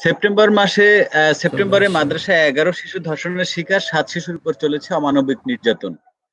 সেপ্টেম্বরে মাদ্রাসায় ১১ শিশু ধর্ষণের শিকার, ৭ শিশুর উপর চলেছে অমানবিক নির্যাতন।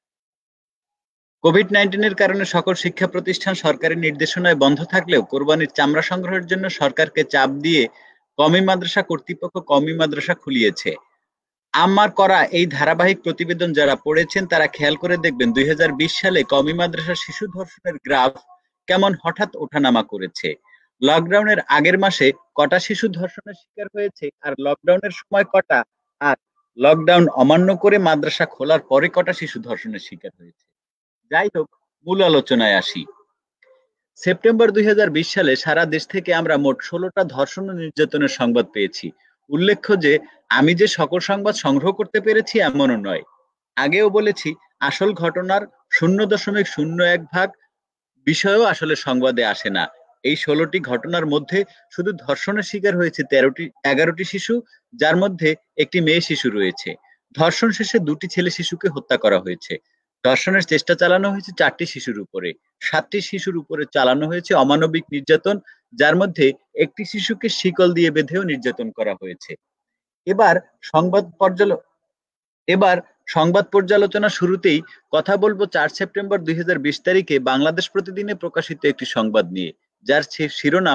কোভিড-19 এর কারণে সকল শিক্ষা প্রতিষ্ঠান সরকারি নির্দেশনায় বন্ধ থাকলেও কোরবানির চামড়া সংগ্রহের জন্য সরকারকে চাপ দিয়ে কওমি মাদ্রাসা কর্তৃপক্ষ কওমি মাদ্রাসা খুলিয়েছে। আমার করা এই ধারাবাহিক প্রতিবেদন যারা পড়েছেন তারা খেয়াল করে দেখবেন ২০২০ সালে কওমি মাদ্রাসার শিশু ধর্ষণের গ্রাফ কেমন হঠাৎ ওঠানামা করেছে। লকডাউনের আগের মাসে কটা শিশু ধর্ষণের শিকার হয়েছে আর লকডাউনের সময় কটা, আর লকডাউন অমান্য করে মাদ্রাসা খোলার পরে কটা শিশু ধর্ষণের শিকার হয়েছে। যাই হোক, মূল আলোচনায় আসি। সেপ্টেম্বর ২০২০ সালে সারা দেশ থেকে আমরা মোট ১৬টা ধর্ষণ ও নির্যাতনের সংবাদ পেয়েছি। উল্লেখ্য যে আমি যে সকল সংবাদ সংগ্রহ করতে পেরেছি এমনও নয়। আগেও বলেছি, আসল ঘটনার ০.০১ ভাগ বিষয়ও আসলে সংবাদে আসে না। এই ১৬টি ঘটনার মধ্যে শুধু ধর্ষণের শিকার হয়েছে ১১টি শিশু, যার মধ্যে একটি মেয়ে শিশু রয়েছে। ধর্ষণ শেষে ২টি ছেলে শিশুকে হত্যা করা হয়েছে। ধর্ষণের চেষ্টা চালানো হয়েছে ৪টি শিশুর উপরে। ৭টি শিশুর উপরে চালানো হয়েছে অমানবিক নির্যাতন, যার মধ্যে একটি শিশুকে শিকল দিয়ে বেঁধেও নির্যাতন করা হয়েছে। এবার সংবাদ পর্যাল এবার সংবাদ পর্যালোচনা শুরুতেই কথা বলবো ৪ সেপ্টেম্বর ২০২০ তারিখে বাংলাদেশ প্রতিদিনে প্রকাশিত একটি সংবাদ নিয়ে, যার শিরোনাম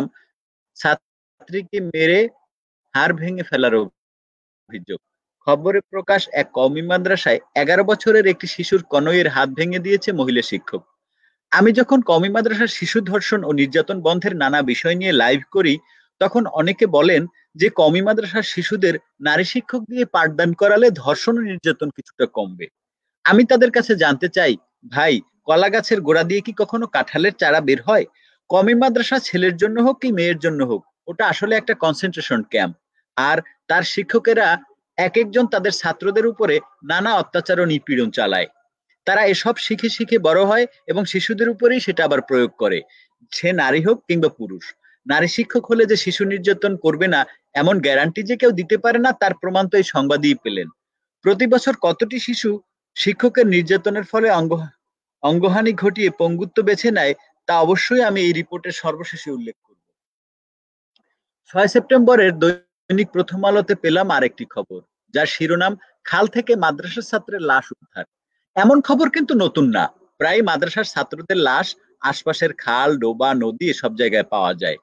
ছাত্রীকে মেরে হাড় ভেঙে ফেলার অভিযোগ। খবরে প্রকাশ, এক কওমি মাদ্রাসায় ১১ বছরের একটি শিশুর কনুইয়ের হাত ভেঙে দিয়েছে মহিলা শিক্ষক। আমি যখন কওমি মাদ্রাসার শিশু ধর্ষণ ও নির্যাতন বন্ধের নানা বিষয় নিয়ে লাইভ করি, তখন অনেকে বলেন যে কওমি মাদ্রাসার শিশুদের নারী শিক্ষক দিয়ে পাঠদান করালে ধর্ষণ ও নির্যাতন কিছুটা কমবে। আমি তাদের কাছে জানতে চাই, ভাই, কলা গাছের গোড়া দিয়ে কি কখনো কাঁঠালের চারা বের হয়? কওমি মাদ্রাসা ছেলের জন্য হোক কি মেয়ের জন্য হোক, ওটা আসলে একটা কনসেন্ট্রেশন ক্যাম্প। আর তার শিক্ষকেরা এক একজন তাদের ছাত্রদের উপরে নানা অত্যাচার ও নিপীড়ন চালায়। তারা এসব শিখে শিখে বড় হয় এবং শিশুদের উপরেই সেটা আবার প্রয়োগ করে, সে নারী হোক কিংবা পুরুষ। নারী শিক্ষক হলে যে শিশু নির্যাতন করবে না এমন গ্যারান্টি যে কেউ দিতে পারে না, তার প্রমাণ তো এই সংবাদই পেলেন। প্রতি বছর কতটি শিশু শিক্ষকের নির্যাতনের ফলে অঙ্গহানি ঘটিয়ে পঙ্গুত্ব বেছে নেয়, তা অবশ্যই আমি এই রিপোর্টের সর্বশেষে উল্লেখ করব। ৬ সেপ্টেম্বরের দৈনিক প্রথম আলোতে পেলাম আরেকটি খবর, যার শিরোনাম খাল থেকে মাদ্রাসার ছাত্রের লাশ উদ্ধার। এমন খবর কিন্তু নতুন না। প্রায় মাদ্রাসার ছাত্রদের লাশ আশপাশের খাল, ডোবা, নদী এসব জায়গায় পাওয়া যায়।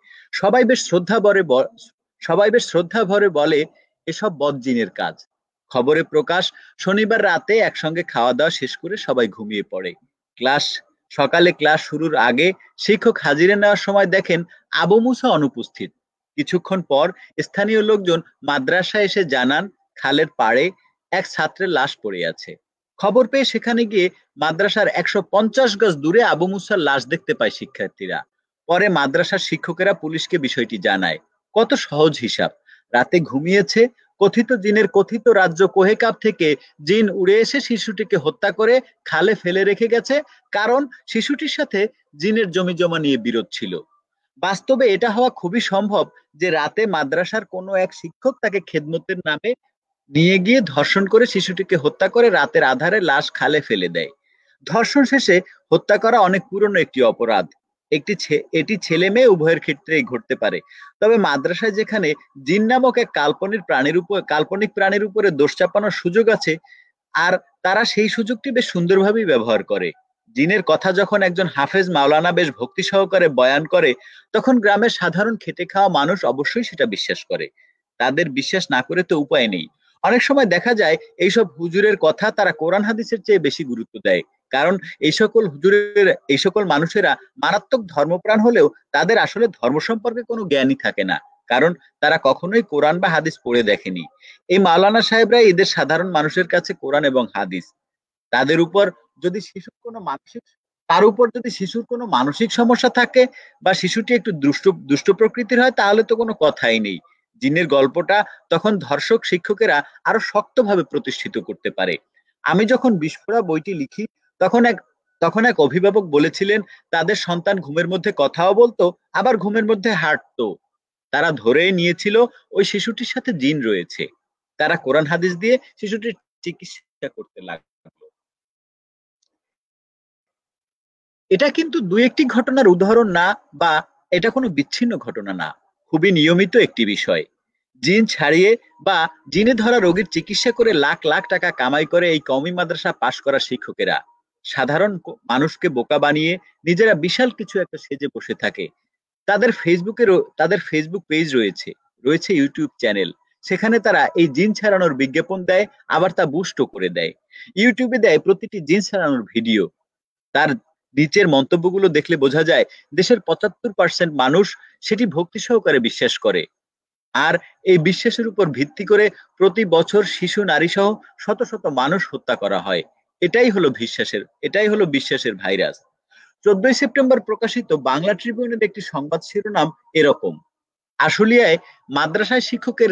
সবাই বেশ শ্রদ্ধা ভরে বলে এসব বদজিনের কাজ। খবরে প্রকাশ, শনিবার রাতে একসঙ্গে খাওয়া দাওয়া শেষ করে সবাই ঘুমিয়ে পড়ে। সকালে ক্লাস শুরুর আগে শিক্ষক হাজিরা নেওয়ার সময় দেখেন আবু মুসা অনুপস্থিত। কিছুক্ষণ পর স্থানীয় লোকজন মাদ্রাসায় এসে জানান খালের পাড়ে এক ছাত্রের লাশ পড়ে আছে। খবর পেয়ে সেখানে গিয়ে মাদ্রাসার ১৫০ গজ দূরে আবু মুসার লাশ দেখতে পায় শিক্ষার্থীরা। পরে মাদ্রাসার শিক্ষকেরা পুলিশকে বিষয়টি জানায়। কত সহজ হিসাব! রাতে ঘুমিয়েছে, কথিত জিনের কথিত রাজ্য কোহেকাব থেকে জিন উড়ে এসে শিশুটিকে হত্যা করে খালে ফেলে রেখে গেছে, কারণ শিশুটির সাথে জিনের জমিজমা নিয়ে বিরোধ ছিল। বাস্তবে এটা হওয়া খুবই সম্ভব যে রাতে মাদ্রাসার কোনো এক শিক্ষক তাকে খেদমতের নামে নিয়ে গিয়ে ধর্ষণ করে শিশুটিকে হত্যা করে রাতের আধারে লাশ খালে ফেলে দেয়। ধর্ষণ শেষে হত্যা করা অনেক পুরনো একটি অপরাধ। এটি ছেলে মেয়ে উভয়ের ক্ষেত্রেই ঘটতে পারে। তবে মাদ্রাসায় যেখানে জিন নামক এক কাল্পনিক প্রাণীর উপরে দোষ চাপানোর সুযোগ আছে, আর তারা সেই সুযোগটি বেশ সুন্দরভাবেই ব্যবহার করে। জিনের কথা যখন একজন হাফেজ মাওলানা বেশ ভক্তি সহকারে বয়ান করে, তখন গ্রামের সাধারণ খেটে খাওয়া মানুষ অবশ্যই সেটা বিশ্বাস করে। তাদের বিশ্বাস না করে তো উপায় নেই। অনেক সময় দেখা যায় এইসব হুজুরের কথা তারা কোরআন হাদিসের চেয়ে বেশি গুরুত্ব দেয়। কারণ এই সকল মানুষেরা মারাত্মক ধর্মপ্রাণ হলেও তাদের আসলে ধর্ম সম্পর্কে কোনো জ্ঞানই থাকে না। কারণ তারা কখনোই কোরআন বা হাদিস পড়ে দেখেনি। এই মাওলানা সাহেবরা এদের সাধারণ মানুষের কাছে কোরআন এবং হাদিস। তাদের উপর যদি শিশুর কোনো মানসিক তার উপর যদি শিশুর কোনো মানসিক সমস্যা থাকে বা শিশুটি একটু দুষ্ট প্রকৃতির হয়, তাহলে তো কোনো কথাই নেই। জিনের গল্পটা তখন ধর্ষক শিক্ষকেরা আরো শক্তভাবে প্রতিষ্ঠিত করতে পারে। আমি যখন বিস্ফোরা বইটি লিখি, তখন এক অভিভাবক বলেছিলেন তাদের সন্তান ঘুমের মধ্যে কথাও বলতো, আবার ঘুমের মধ্যে হাঁটতো। তারা ধরেই নিয়েছিল ওই শিশুটির সাথে জিন রয়েছে। তারা কোরআন হাদিস দিয়ে শিশুটির চিকিৎসা করতে লাগলো। এটা কিন্তু দুই একটি ঘটনার উদাহরণ না, বা এটা কোনো বিচ্ছিন্ন ঘটনা না, খুবই নিয়মিত একটি বিষয়। জিন ছাড়িয়ে বা জিনে ধরা রোগীর চিকিৎসা করে লাখ লাখ টাকা কামাই করে এই কওমি মাদ্রাসা পাশ করা শিক্ষকেরা সাধারণ মানুষকে বোকা বানিয়ে নিজেরা বিশাল কিছু একটা সেজে বসে থাকে। তাদের ফেসবুক পেজ রয়েছে, রয়েছে ইউটিউব চ্যানেল। সেখানে তারা এই জিন ছাড়ানোর বিজ্ঞাপন দেয়, আবার তা বুস্টও করে দেয়। ইউটিউবে দেয় প্রতিটি জিন ছাড়ানোর ভিডিও। তার নিচের মন্তব্যগুলো দেখলে বোঝা যায় দেশের ৭৫% মানুষ সেটি ভক্তি সহকারে বিশ্বাস করে। আর এই বিশ্বাসের উপর ভিত্তি করে প্রতি বছর শিশু, নারী সহ শত শত মানুষ হত্যা করা হয়। এটাই হলো বিশ্বাসের ভাইরাস। ১৪ই সেপ্টেম্বর প্রকাশিত বাংলা ট্রিবিউনের একটি সংবাদ শিরোনাম এরকম: আশুলিয়ায় মাদ্রাসায় শিক্ষকের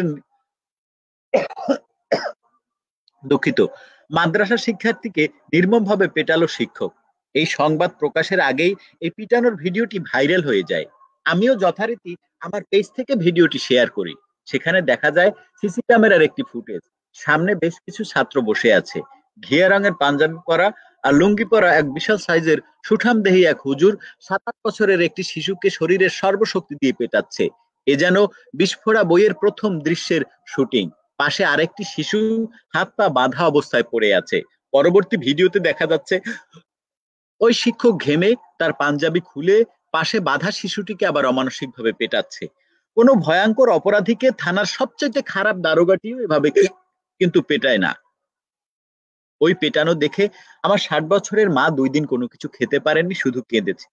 দুঃখিত মাদ্রাসা শিক্ষার্থীকে নির্মমভাবে পেটালো শিক্ষক। এই সংবাদ প্রকাশের আগেই এই পিটানোর ভিডিওটি ভাইরাল হয়ে যায়। আমিও যথারীতি আমার পেজ থেকে ভিডিওটি শেয়ার করি। সেখানে দেখা যায় সিসি ক্যামেরার একটি ফুটেজ। সামনে বেশ কিছু ছাত্র বসে আছে। ঘিয়া রঙের পাঞ্জাবি পরা আর লুঙ্গি পরা এক বিশাল সাইজের সুঠামদেহী এক হুজুর ৭-৮ বছরের একটি শিশুকে শরীরের সর্বশক্তি দিয়ে পেটাচ্ছে। এ যেন বিস্ফোরা বইয়ের প্রথম দৃশ্যের শুটিং। পাশে আরেকটি শিশু হাত পা বাঁধা অবস্থায় পড়ে আছে। পরবর্তী ভিডিওতে দেখা যাচ্ছে ওই শিক্ষক ঘেমে তার পাঞ্জাবি খুলে পাশে বাঁধা শিশুটিকে আবার অমানসিকভাবে পেটাচ্ছে। কোনো ভয়ঙ্কর অপরাধীকে থানার সবচাইতে খারাপ দারোগাটিও এভাবে কিন্তু পেটায় না। ওই পেটানো দেখে আমার ৬০ বছরের মা ২ দিন কোনো কিছু খেতে পারেননি, শুধু কেঁদেছে।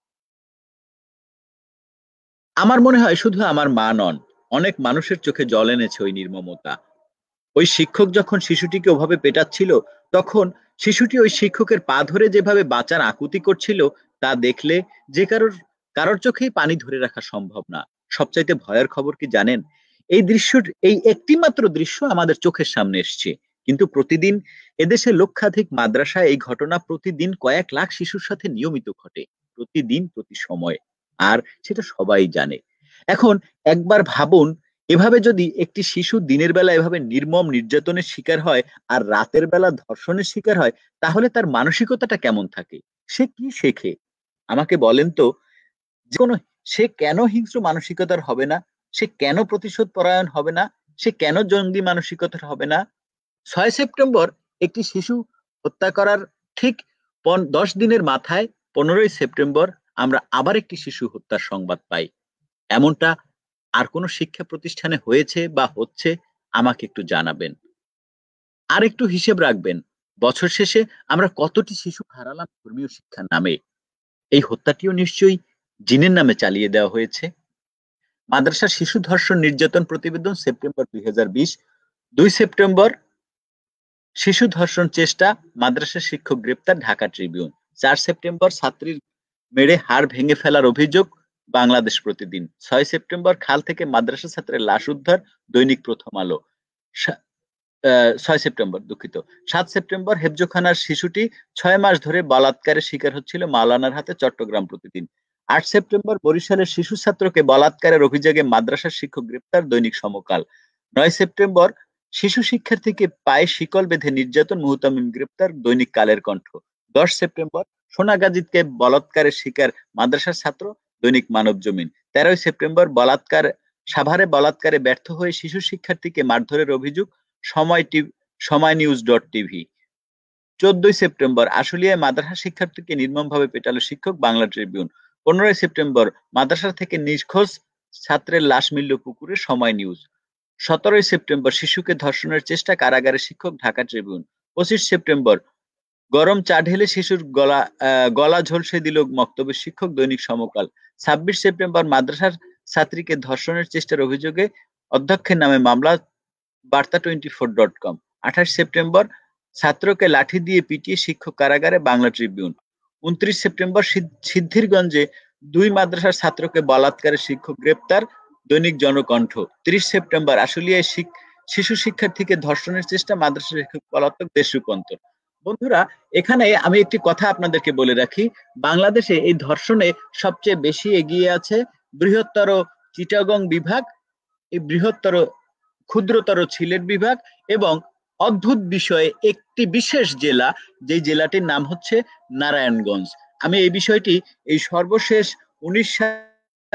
আমার মনে হয় শুধু আমার মা নন, অনেক মানুষের চোখে জল এনেছে ওই নির্মমতা। ওই শিক্ষক যখন শিশুটিকে ওভাবে পেটাচ্ছিল, তখন শিশুটি ওই শিক্ষকের পা ধরে যেভাবে বাঁচার আকুতি করছিল, তা দেখলে যে কারোর চোখেই পানি ধরে রাখা সম্ভব না। সবচাইতে ভয়ের খবর কি জানেন? এই একটি মাত্র দৃশ্য আমাদের চোখের সামনে এসছে। কিন্তু প্রতিদিন এদেশে লক্ষাধিক মাদ্রাসায় এই ঘটনা প্রতিদিন কয়েক লাখ শিশুর সাথে নিয়মিত ঘটে। প্রতিদিন, প্রতি সময়। আর সেটা সবাই জানে। এখন একবার ভাবুন, এভাবে যদি একটি শিশু দিনের বেলা এভাবে নির্মম নির্যাতনের শিকার হয় আর রাতের বেলা ধর্ষণের শিকার হয়, তাহলে তার মানসিকতাটা কেমন থাকে? সে কি শেখে? আমাকে বলেন তো, যে কোনো সে কেন হিংস্র মানসিকতার হবে না? সে কেন প্রতিশোধ পরায়ণ হবে না? সে কেন জঙ্গি মানসিকতার হবে না? ৬ সেপ্টেম্বর একটি শিশু হত্যা করার ঠিক ১০ দিনের মাথায় ১৫ই সেপ্টেম্বর আমরা আবার একটি শিশু হত্যার সংবাদ পাই। এমনটা আর কোন শিক্ষা প্রতিষ্ঠানে হয়েছে বা হচ্ছে? আমাকে একটু জানাবেন। আর একটু হিসেব রাখবেন, বছর শেষে আমরা কতটি শিশু হারালাম ধর্মীয় শিক্ষার নামে? এই হত্যাটিও নিশ্চয়ই জিনের নামে চালিয়ে দেওয়া হয়েছে। মাদ্রাসার শিশু ধর্ষণ নির্যাতন প্রতিবেদন সেপ্টেম্বর ২০২০। ২ সেপ্টেম্বর শিশু ধর্ষণ চেষ্টা, মাদ্রাসার শিক্ষক গ্রেপ্তার, ঢাকা ট্রিবিউন। ৪ সেপ্টেম্বর ছাত্রীর মেরে হাড় ভেঙে ফেলার অভিযোগ, বাংলাদেশ প্রতিদিন। ৬ সেপ্টেম্বর খাল থেকে মাদ্রাসা ছাত্রের লাশ উদ্ধার, দৈনিক প্রথম আলো। ৬ সেপ্টেম্বর, দুঃখিত। ৭ সেপ্টেম্বর হেফজোখানার শিশুটি ৬ মাস ধরে বলাৎকারের শিকার হচ্ছিল মাওলানার হাতে, চট্টগ্রাম প্রতিদিন। ৮ সেপ্টেম্বর বরিশালের শিশু ছাত্রকে বলাৎকারের অভিযোগে মাদ্রাসার শিক্ষক গ্রেপ্তার, দৈনিক সমকাল। ৯ সেপ্টেম্বর শিশু শিক্ষার্থীকে পায়ে শিকল বেঁধে নির্যাতন, মুহতামিম গ্রেপ্তার, দৈনিক কালের কণ্ঠ। ১০ সেপ্টেম্বর সোনাগাজীতে বলাৎকারের শিকার মাদ্রাসার ছাত্র, দৈনিক মানবজমিন। ১৩ সেপ্টেম্বর সাভারে বলাৎকারে ব্যর্থ হয়ে শিশু শিক্ষার্থীকে মারধরের অভিযোগ, সময় নিউজ.টিভি। ১৪ সেপ্টেম্বর আশুলিয়ায় মাদ্রাসা শিক্ষার্থীকে নির্মমভাবে পেটালো শিক্ষক, বাংলা ট্রিবিউন। ১৫ সেপ্টেম্বর মাদ্রাসা থেকে নিখোঁজ ছাত্রের লাশ মিলল পুকুরে, সময় নিউজ। ১৭ সেপ্টেম্বর শিশুকে ধর্ষণের চেষ্টা, কারাগারে শিক্ষক, ঢাকা ট্রিবিউন। ২৫ সেপ্টেম্বর গরম চা ঢেলে শিশুর গলা ঝলসে দিল মক্তবের শিক্ষক, দৈনিক সমকাল। ২৬ সেপ্টেম্বর মাদ্রাসার ছাত্রীকে ধর্ষণের চেষ্টার অভিযোগে অধ্যক্ষের নামে মামলা, বার্তা24.com। ২৮ সেপ্টেম্বর ছাত্রকে লাঠি দিয়ে পিটিয়ে শিক্ষক কারাগারে, বাংলা ট্রিবিউন। ২৯ সেপ্টেম্বর সিদ্ধিরগঞ্জে ২ মাদ্রাসার ছাত্রকে বলাৎকারে শিক্ষক গ্রেপ্তার, দৈনিক জনকণ্ঠ। ৩০ সেপ্টেম্বর আশুলিয়ায় শিশু শিক্ষার্থীকে ধর্ষণের চেষ্টা, মাদ্রাসা শিক্ষক পলাতক, দেশ রূপান্তর। বন্ধুরা, এখানে আমি একটি কথা আপনাদেরকে বলে রাখি, বাংলাদেশে এই ধর্ষণে সবচেয়ে বেশি এগিয়ে আছে বৃহত্তর চিটাগং বিভাগ, এই বৃহত্তর ক্ষুদ্রতর সিলেট বিভাগ এবং অদ্ভুত বিষয়ে একটি বিশেষ জেলা, যে জেলাটির নাম হচ্ছে নারায়ণগঞ্জ। আমি এই বিষয়টি এই সর্বশেষ ১৯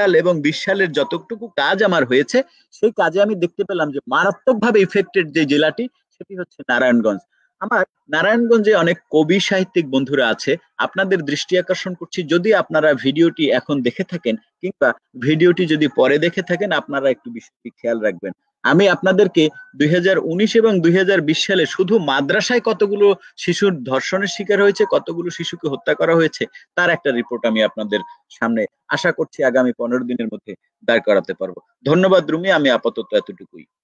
সাল এবং 20 সালের যতটুকু কাজ আমার হয়েছে সেই কাজে আমি দেখতে পেলাম যে মারাত্মকভাবে ইফেক্টেড যে জেলাটি সেটি হচ্ছে নারায়ণগঞ্জ। আমার নারায়ণগঞ্জে অনেক কবি সাহিত্যিক বন্ধুরা আছে, আপনাদের দৃষ্টি আকর্ষণ করছি, যদি আপনারা ভিডিওটি এখন দেখে থাকেন কিংবা ভিডিওটি যদি পরে দেখে থাকেন আপনারা একটু বিষয়টি খেয়াল রাখবেন। আমি আপনাদেরকে 2019 এবং 2020 সালে শুধু মাদ্রাসায় কতগুলো শিশুর ধর্ষণের শিকার হয়েছে, কতগুলো শিশুকে হত্যা করা হয়েছে তার একটা রিপোর্ট আমি আপনাদের সামনে আশা করছি আগামী 15 দিনের মধ্যে দাঁড় করাতে পারবো। ধন্যবাদ রুমি, আমি আপাতত এতটুকুই।